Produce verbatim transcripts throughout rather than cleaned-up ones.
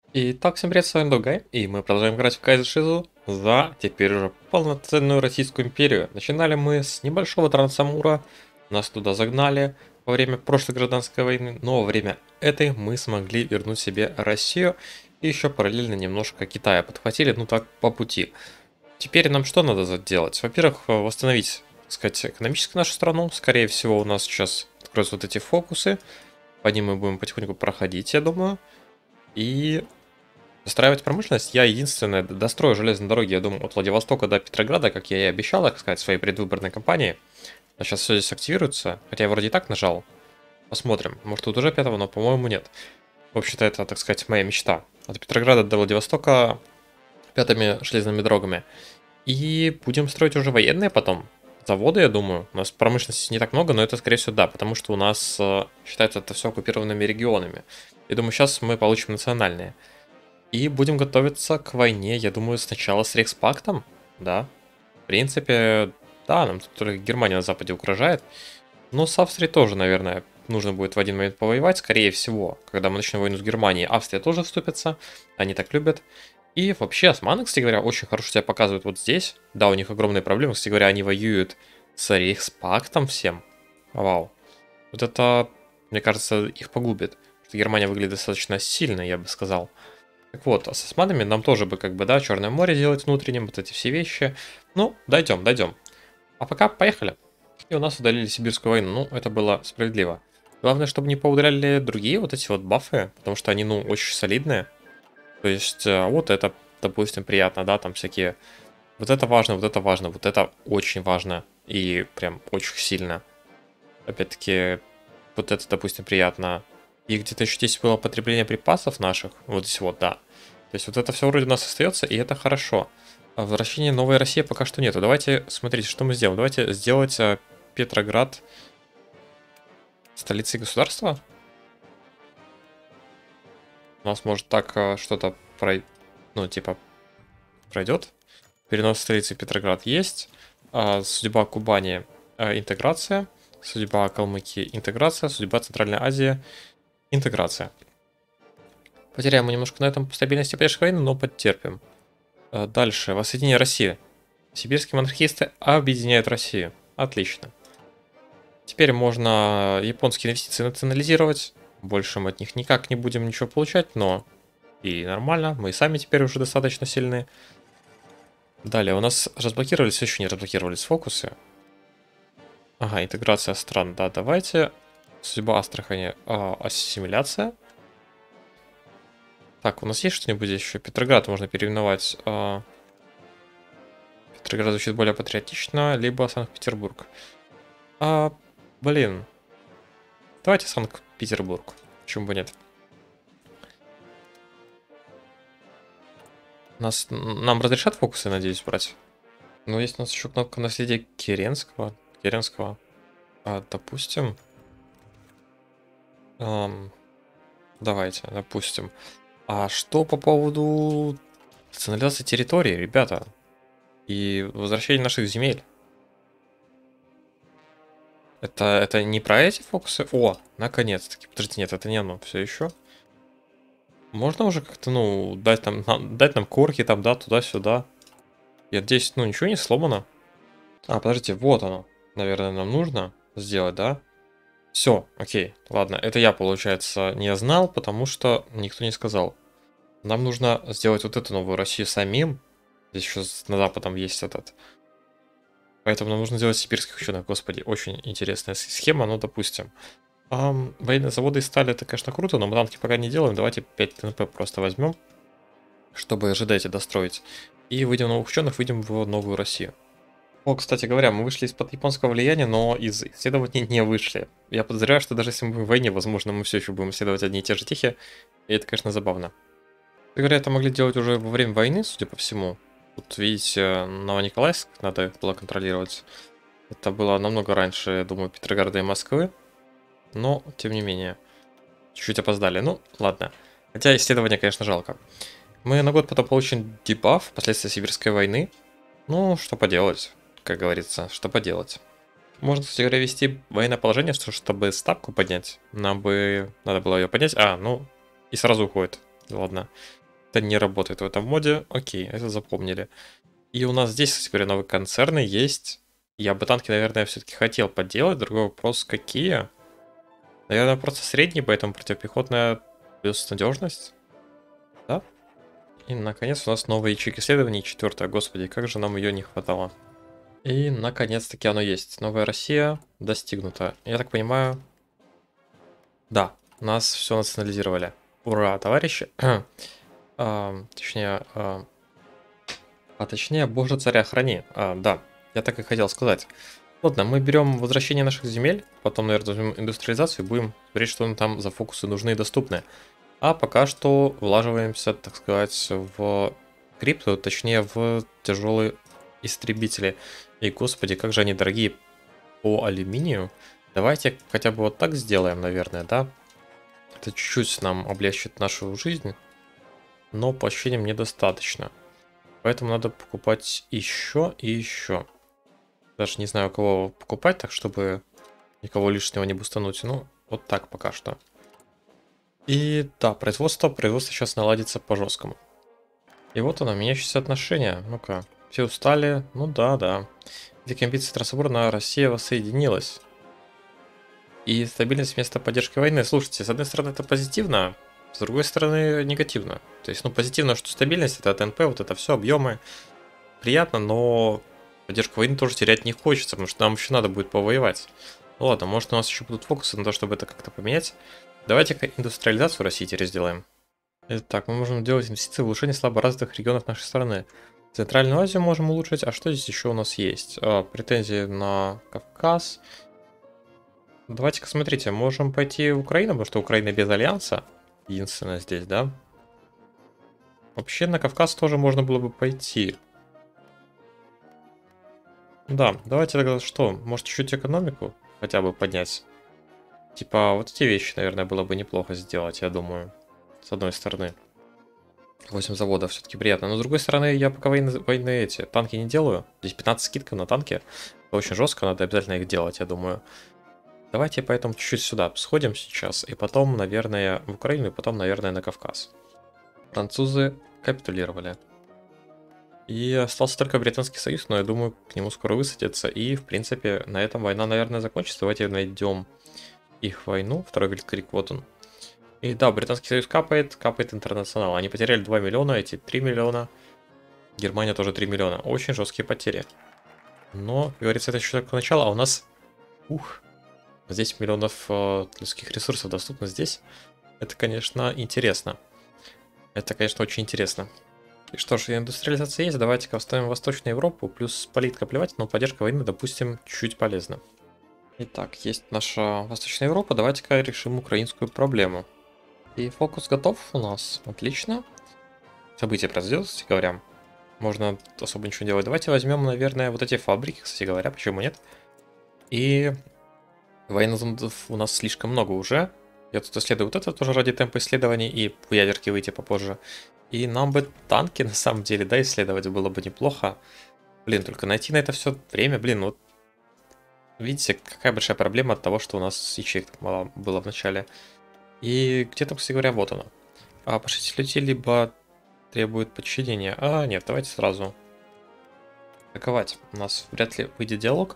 Итак, всем привет, с вами Дугай, и мы продолжаем играть в Кайзен Шизу за теперь уже полноценную Российскую империю. Начинали мы с небольшого Трансамура, нас туда загнали во время прошлой гражданской войны, но во время этой мы смогли вернуть себе Россию и еще параллельно немножко Китая подхватили, ну так, по пути. Теперь нам что надо делать? Во-первых, восстановить, так сказать, экономически нашу страну. Скорее всего, у нас сейчас откроются вот эти фокусы, по ним мы будем потихоньку проходить, я думаю. И достраивать промышленность я единственное дострою железные дороги, я думаю, от Владивостока до Петрограда, как я и обещал, так сказать, в своей предвыборной кампании. А сейчас все здесь активируется, хотя я вроде и так нажал. Посмотрим, может тут уже пятого, но по-моему нет. В общем-то это, так сказать, моя мечта. От Петрограда до Владивостока пятыми железными дорогами. И будем строить уже военные потом. Заводы, я думаю. У нас промышленности не так много, но это, скорее всего, да, потому что у нас э, считается это все оккупированными регионами. Я думаю, сейчас мы получим национальные. И будем готовиться к войне, я думаю, сначала с Рейхспактом, да. В принципе, да, нам тут только Германия на Западе угрожает. Но с Австрией тоже, наверное, нужно будет в один момент повоевать, скорее всего. Когда мы начнем войну с Германией, Австрия тоже вступится, они так любят. И вообще, османы, кстати говоря, очень хорошо себя показывают вот здесь. Да, у них огромные проблемы, кстати говоря, они воюют с Рейхспактом всем. Вау. Вот это, мне кажется, их погубит. Что Германия выглядит достаточно сильно, я бы сказал. Так вот, а с османами нам тоже бы, как бы, да, Черное море делать внутренним, вот эти все вещи. Ну, дойдем, дойдем. А пока поехали. И у нас удалили Сибирскую войну, ну, это было справедливо. Главное, чтобы не поудаляли другие вот эти вот бафы, потому что они, ну, очень солидные. То есть, э, вот это, допустим, приятно, да, там всякие... Вот это важно, вот это важно, вот это очень важно. И прям очень сильно. Опять-таки, вот это, допустим, приятно. И где-то еще здесь было потребление припасов наших. Вот здесь вот, да. То есть вот это все вроде у нас остается, и это хорошо. А возвращения Новой России пока что нету. Давайте, смотрите, что мы сделаем. Давайте сделать а, Петроград столицей государства. У нас может так а, что-то прой... ну, типа, пройдет. Перенос столицы Петроград есть. А, судьба Кубани а, интеграция. Судьба Калмыкии интеграция. Судьба Центральной Азии интеграция. Потеряем мы немножко на этом по стабильности поддержки войны, но потерпим. Дальше. Воссоединение России. Сибирские монархисты объединяют Россию. Отлично. Теперь можно японские инвестиции национализировать. Больше мы от них никак не будем ничего получать, но и нормально. Мы и сами теперь уже достаточно сильны. Далее. У нас разблокировались, все еще не разблокировались фокусы. Ага, интеграция стран. Да, давайте. Судьба Астрахани. А, ассимиляция. Так, у нас есть что-нибудь здесь еще? Петроград можно переименовать. А... Петроград звучит более патриотично, либо Санкт-Петербург. А, блин. Давайте Санкт-Петербург. Почему бы нет? Нас, нам разрешат фокусы, надеюсь, брать? Но есть у нас еще кнопка наследия Керенского. Керенского. А, допустим. Ам, давайте, допустим. А что по поводу национализации территории, ребята? И возвращение наших земель. Это, это не про эти фокусы? О, наконец-таки. Подождите, нет, это не оно. Все еще. Можно уже как-то, ну, дать нам, нам- дать нам корки там, да, туда-сюда. Я надеюсь, ну, ничего не сломано. А, подождите, вот оно. Наверное, нам нужно сделать, да? Все, окей, ладно. Это я, получается, не знал, потому что никто не сказал. Нам нужно сделать вот эту новую Россию самим. Здесь еще на западом есть этот. Поэтому нам нужно сделать сибирских ученых. Господи, очень интересная схема, но допустим. Ам, военные заводы из стали это, конечно, круто, но мы танки пока не делаем. Давайте пять ТНП просто возьмем, чтобы ожидайте достроить. И выйдем новых ученых, выйдем в новую Россию. О, кстати говоря, мы вышли из-под японского влияния, но из исследований не вышли. Я подозреваю, что даже если мы будем в войне, возможно, мы все еще будем исследовать одни и те же тихи. И это, конечно, забавно. Кстати говоря, это могли делать уже во время войны, судя по всему. Тут, видите, Новониколаевск надо было контролировать. Это было намного раньше, я думаю, Петрограда и Москвы. Но, тем не менее, чуть-чуть опоздали. Ну, ладно. Хотя исследование, конечно, жалко. Мы на год потом получим дебаф, последствия Сибирской войны. Ну, что поделать, как говорится, что поделать. Можно, кстати говоря, вести военное положение, что, чтобы ставку поднять. Нам бы надо было ее поднять. А, ну, и сразу уходит. ладно. Это не работает в этом моде. Окей, это запомнили. И у нас здесь, кстати говоря, новые концерны есть. Я бы танки, наверное, все-таки хотел поделать. Другой вопрос, какие? Наверное, просто средний, поэтому противопехотная плюс надежность. Да? И, наконец, у нас новый ячейка исследований, четвертая. Господи, как же нам ее не хватало. И, наконец-таки, оно есть. Новая Россия достигнута. Я так понимаю... Да, нас все национализировали. Ура, товарищи. а, точнее... А, а точнее, боже царя храни. А, да, я так и хотел сказать. Ладно, мы берем возвращение наших земель, потом, наверное, возьмем индустриализацию и будем смотреть, что нам там за фокусы нужны и доступны. А пока что влаживаемся, так сказать, в крипту, точнее в тяжелые истребители. И, господи, как же они дорогие по алюминию. Давайте хотя бы вот так сделаем, наверное, да? Это чуть-чуть нам облегчит нашу жизнь, но по ощущениям недостаточно. Поэтому надо покупать еще и еще. Даже не знаю, у кого покупать, так чтобы никого лишнего не бустануть. Ну, вот так пока что. И да, производство, производство сейчас наладится по-жесткому. И вот оно, меняющиеся отношения. Ну-ка, все устали? Ну да, да. Великая амбиция Трансборна, Россия воссоединилась. И стабильность вместо поддержки войны. Слушайте, с одной стороны это позитивно, с другой стороны негативно. То есть, ну, позитивно, что стабильность, это ТНП, вот это все, объемы. Приятно, но поддержку войны тоже терять не хочется, потому что нам еще надо будет повоевать. Ну ладно, может у нас еще будут фокусы на то, чтобы это как-то поменять. Давайте-ка индустриализацию России теперь сделаем. Итак, мы можем делать инвестиции в улучшение слаборазвитых регионов нашей страны. Центральную Азию можем улучшить. А что здесь еще у нас есть? А, претензии на Кавказ. Давайте-ка смотрите, можем пойти в Украину, потому что Украина без альянса. Единственное здесь, да? Вообще на Кавказ тоже можно было бы пойти. Да, давайте тогда что? Может чуть-чуть экономику хотя бы поднять? Типа вот эти вещи, наверное, было бы неплохо сделать, я думаю. С одной стороны. восемь заводов все-таки приятно. Но с другой стороны, я пока войны, войны эти танки не делаю. Здесь пятнадцать скидков на танки. Это очень жестко, надо обязательно их делать, я думаю. Давайте поэтому чуть-чуть сюда сходим сейчас. И потом, наверное, в Украину, и потом, наверное, на Кавказ. Французы капитулировали. И остался только Британский Союз, но я думаю, к нему скоро высадятся. И, в принципе, на этом война, наверное, закончится. Давайте найдем их войну. Второй Великий Крик, вот он. И да, Британский Союз капает, капает Интернационал. Они потеряли два миллиона, эти три миллиона. Германия тоже три миллиона. Очень жесткие потери. Но, как говорится, это еще только начало, а у нас... Ух, десять миллионов э, людских ресурсов доступно здесь. Это, конечно, интересно. Это, конечно, очень интересно. И что ж, индустриализация есть, давайте-ка оставим Восточную Европу, плюс политика плевать, но поддержка войны, допустим, чуть-чуть полезна. Итак, есть наша Восточная Европа, давайте-ка решим украинскую проблему. И фокус готов у нас, отлично. События произойдет, кстати говоря. Можно особо ничего делать. Давайте возьмем, наверное, вот эти фабрики, кстати говоря, почему нет. И военных у нас слишком много уже. Я тут исследую вот это тоже ради темпа исследований и в ядерке выйти попозже. И нам бы танки, на самом деле, да, исследовать было бы неплохо. Блин, только найти на это все время, блин, вот... Видите, какая большая проблема от того, что у нас ячеек так мало было в начале. И где-то, кстати говоря, вот оно. А пошлите людей либо требует подчинения. А, нет, давайте сразу атаковать. У нас вряд ли выйдет диалог.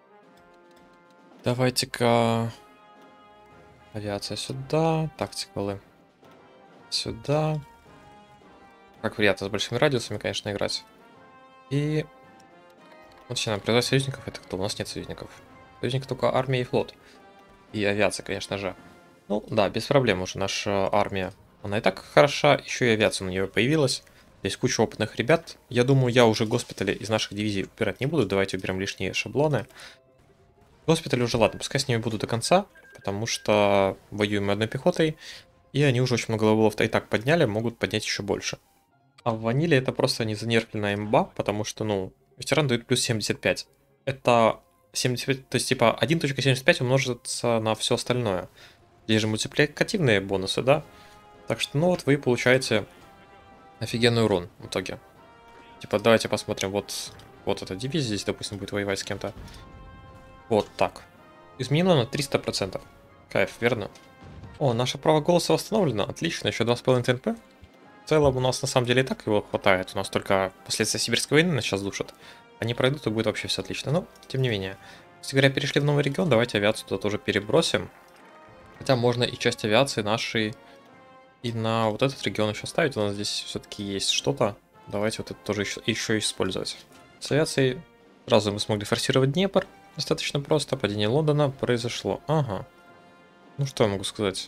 Давайте-ка... Авиация сюда, тактикалы сюда. Как приятно с большими радиусами, конечно, играть. И... Вот начинаем производить союзников. Это кто? У нас нет союзников. Союзники только армия и флот. И авиация, конечно же. Ну да, без проблем уже наша армия. Она и так хороша, еще и авиация на нее появилась. Здесь куча опытных ребят. Я думаю, я уже госпитали из наших дивизий убирать не буду. Давайте уберем лишние шаблоны. Госпитали уже, ладно, пускай с ними буду до конца. Потому что воюем мы одной пехотой. И они уже очень много левелов-то и так подняли, могут поднять еще больше. А в ваниле это просто незанерфленная имба, потому что, ну, ветеран дает плюс семьдесят пять. Это семьдесят пять, то есть типа один точка семьдесят пять умножится на все остальное. Здесь же мультипликативные бонусы, да? Так что, ну вот вы получаете офигенный урон в итоге. Типа, давайте посмотрим, вот, вот эта дивизия здесь, допустим, будет воевать с кем-то. Вот так. Изменено на триста процентов. Кайф, верно? О, наше право голоса восстановлено. Отлично, еще два с половиной ТНП. В целом у нас на самом деле и так его хватает. У нас только последствия Сибирской войны нас сейчас душат. Они пройдут, и будет вообще все отлично. Но, тем не менее. Кстати говоря, перешли в новый регион, давайте авиацию туда тоже перебросим. Хотя можно и часть авиации нашей и на вот этот регион еще ставить. У нас здесь все-таки есть что-то. Давайте вот это тоже еще, еще использовать. С авиацией сразу мы смогли форсировать Днепр. Достаточно просто. Падение Лондона произошло. Ага. Ну что я могу сказать?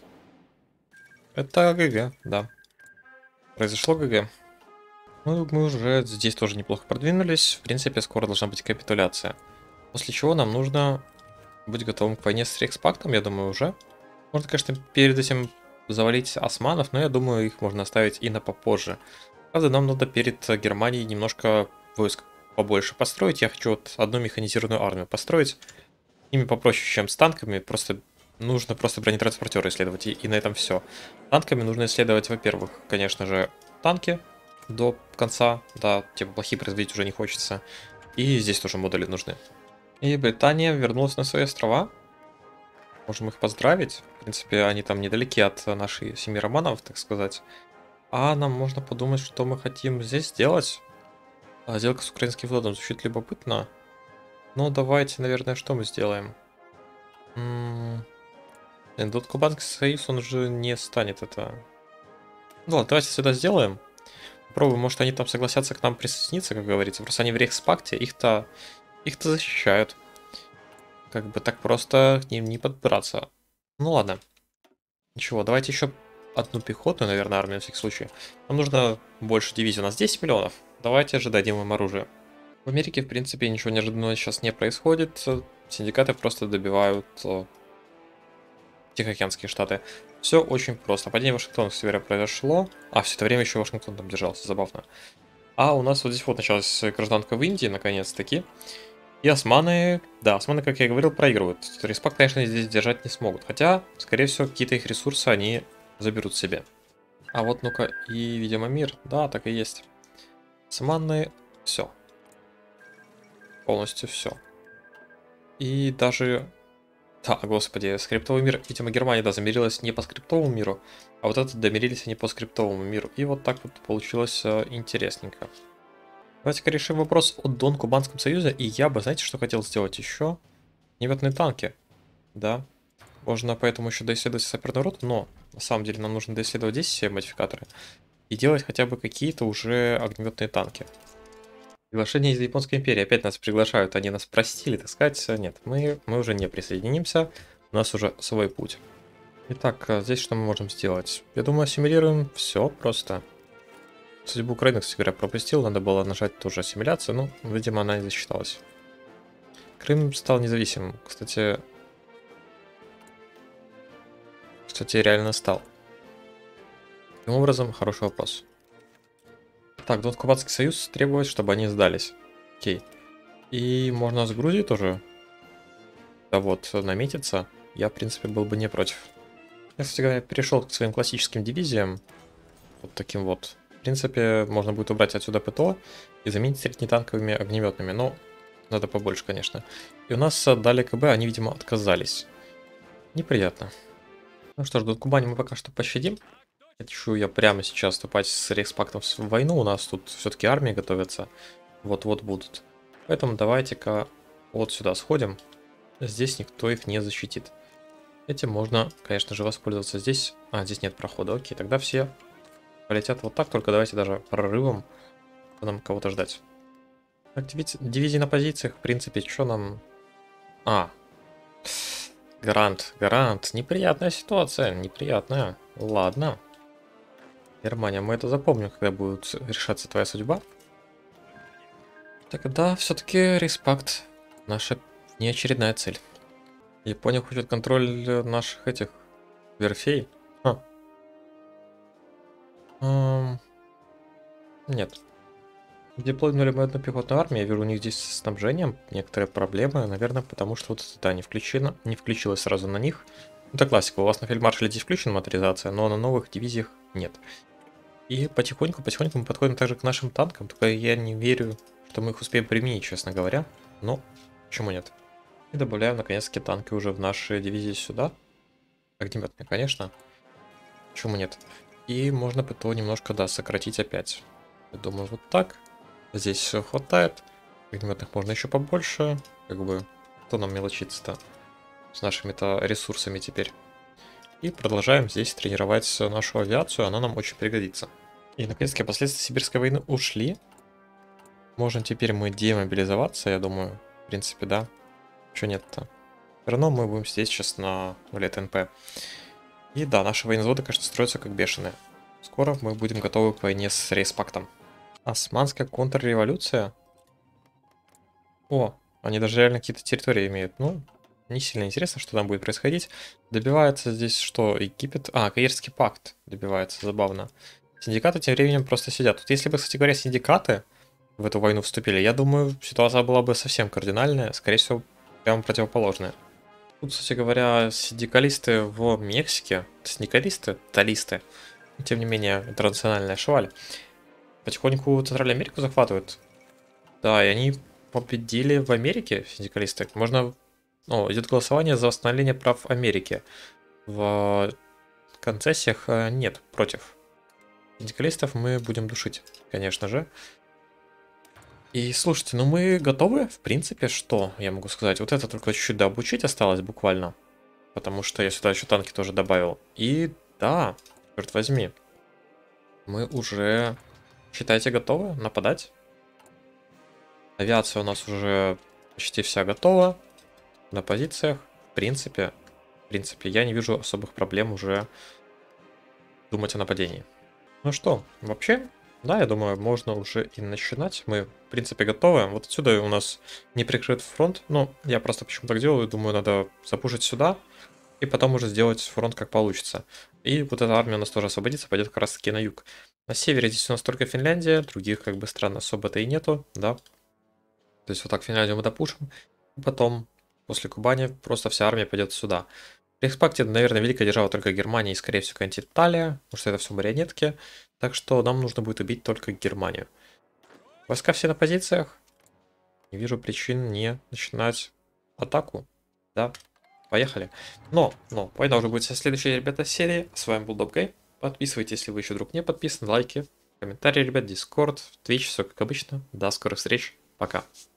Это ГГ, да. Произошло ГГ. Ну, мы уже здесь тоже неплохо продвинулись. В принципе, скоро должна быть капитуляция. После чего нам нужно быть готовым к войне с Рейхспактом, я думаю, уже. Можно, конечно, перед этим завалить османов, но я думаю, их можно оставить и на попозже. Правда, нам надо перед Германией немножко войск побольше построить. Я хочу вот одну механизированную армию построить. Ими попроще, чем с танками. Просто нужно просто бронетранспортеры исследовать, и, и на этом все. Танками нужно исследовать, во-первых, конечно же, танки до конца. Да, типа плохие производить уже не хочется. И здесь тоже модули нужны. И Британия вернулась на свои острова. Можем их поздравить. В принципе, они там недалеки от нашей семьи романов, так сказать. А нам можно подумать, что мы хотим здесь сделать. А сделка с украинским флотом звучит любопытно. Но давайте, наверное, что мы сделаем? М -м Тут Кубанский союз, он же не станет это... Ну ладно, давайте сюда сделаем. Попробуем, может они там согласятся к нам присоединиться, как говорится. Просто они в Рейхспакте, их-то их-то защищают. Как бы так просто к ним не подбираться. Ну ладно. Ничего, давайте еще одну пехотную, наверное, армию на всякий случай. Нам нужно больше дивизий. У нас десять миллионов. Давайте же дадим им оружие. В Америке, в принципе, ничего неожиданного сейчас не происходит. Синдикаты просто добивают Тихоокеанские штаты. Все очень просто. Падение Вашингтона, кстати говоря, произошло. А, все это время еще Вашингтон там держался, забавно. А у нас вот здесь вот началась гражданка в Индии, наконец-таки. И османы, да, османы, как я и говорил, проигрывают. Респакт, конечно, здесь держать не смогут. Хотя, скорее всего, какие-то их ресурсы они заберут себе. А вот, ну-ка, и, видимо, мир. Да, так и есть. Османы, все. Полностью все. И даже... Да, господи, скриптовый мир, видимо, Германия, да, замирилась не по скриптовому миру, а вот это домирились они по скриптовому миру. И вот так вот получилось э, интересненько. Давайте-ка решим вопрос о Дон-Кубанском союзе. И я бы, знаете, что хотел сделать еще? Неметные танки. Да. Можно поэтому еще доисследовать саперную роту, но на самом деле нам нужно доисследовать здесь все модификаторы. И делать хотя бы какие-то уже огнеметные танки. Приглашение из Японской империи. Опять нас приглашают. Они нас простили, так сказать. Нет, мы, мы уже не присоединимся. У нас уже свой путь. Итак, здесь что мы можем сделать? Я думаю, ассимилируем все просто. Судьбу Украины, кстати говоря, пропустил. Надо было нажать тоже ассимиляцию. Но, видимо, она не засчиталась. Крым стал независимым. Кстати... Кстати, реально стал. Таким образом, хороший вопрос. Так, Дон Кубанский союз требует, чтобы они сдались. Окей. И можно с Грузией тоже. Да вот, наметиться. Я, в принципе, был бы не против. Я, кстати говоря, перешел к своим классическим дивизиям. Вот таким вот. В принципе, можно будет убрать отсюда ПТО и заменить среднетанковыми огнеметными. Но надо побольше, конечно. И у нас дали КБ, они, видимо, отказались. Неприятно. Ну что ж, Дон Кубани мы пока что пощадим. Хочу я прямо сейчас вступать с Рейхспактом в войну. У нас тут все-таки армии готовятся. Вот-вот будут. Поэтому давайте-ка вот сюда сходим. Здесь никто их не защитит. Этим можно, конечно же, воспользоваться здесь. А, здесь нет прохода. Окей, тогда все полетят вот так. Только давайте даже прорывом нам кого-то ждать. Активить дивизии на позициях. В принципе, что нам... А. Гарант, гарант. Неприятная ситуация. Неприятная. Ладно. Германия, мы это запомним, когда будет решаться твоя судьба. Тогда все-таки респект. Наша неочередная цель. Япония хочет контроль наших этих верфей. А. Эм... Нет. Деплойнули мы одну пехотную армию. Я вижу, у них здесь с снабжением некоторые проблемы. Наверное, потому что вот это, да, не включено, не включилось сразу на них. Это классика. У вас на фельдмаршале здесь включена моторизация, но на новых дивизиях нет. И потихоньку, потихоньку мы подходим также к нашим танкам. Только я не верю, что мы их успеем применить, честно говоря. Но почему нет? И добавляем, наконец-таки, танки уже в наши дивизии сюда. Огнеметные, конечно. Почему нет? И можно ПТО немножко, да, сократить опять. Я думаю, вот так. Здесь все хватает. Огнеметных можно еще побольше. Как бы, кто нам мелочится-то с нашими-то ресурсами теперь. И продолжаем здесь тренировать нашу авиацию, она нам очень пригодится. И наконец-таки последствия Сибирской войны ушли. Можем теперь мы демобилизоваться, я думаю. В принципе, да. Чего нет-то? Все равно мы будем сидеть сейчас на нуле НП. И да, наши военвзводы, конечно, строятся как бешеные. Скоро мы будем готовы к войне с Рейспактом. Османская контрреволюция? О, они даже реально какие-то территории имеют. Ну, не сильно интересно, что там будет происходить. Добивается здесь что? Египет? А, Каирский пакт добивается, забавно. Синдикаты тем временем просто сидят. Тут если бы, кстати говоря, синдикаты в эту войну вступили, я думаю, ситуация была бы совсем кардинальная. Скорее всего, прямо противоположная. Тут, кстати говоря, синдикалисты в Мексике, синдикалисты, талисты, тем не менее, интернациональная шваль, потихоньку Центральную Америку захватывают. Да, и они победили в Америке, синдикалисты. Можно... О, идет голосование за восстановление прав Америки. В концессиях э, нет, против. Синдикалистов мы будем душить, конечно же. И слушайте, ну мы готовы, в принципе, что я могу сказать? Вот это только чуть-чуть дообучить осталось буквально. Потому что я сюда еще танки тоже добавил. И да, черт возьми, мы уже, считайте, готовы нападать. Авиация у нас уже почти вся готова. На позициях, в принципе, в принципе, я не вижу особых проблем уже думать о нападении. Ну что, вообще, да, я думаю, можно уже и начинать. Мы, в принципе, готовы. Вот отсюда у нас не прикрыт фронт. Ну, я просто почему так делаю, думаю, надо запушить сюда. И потом уже сделать фронт как получится. И вот эта армия у нас тоже освободится, пойдет как раз таки на юг. На севере здесь у нас только Финляндия, других как бы стран особо-то и нету, да. То есть вот так Финляндию мы допушим. И потом, после Кубани, просто вся армия пойдет сюда. В Рейхспакте, наверное, великая держава только Германия и, скорее всего, какая-нибудь Италия, потому что это все марионетки. Так что нам нужно будет убить только Германию. Войска все на позициях. Не вижу причин не начинать атаку. Да, поехали. Но, но, война уже будет со следующей, ребята, серии. С вами был Добгай. Подписывайтесь, если вы еще вдруг не подписаны. Лайки, комментарии, ребят, Дискорд, Twitch, все как обычно. До скорых встреч. Пока.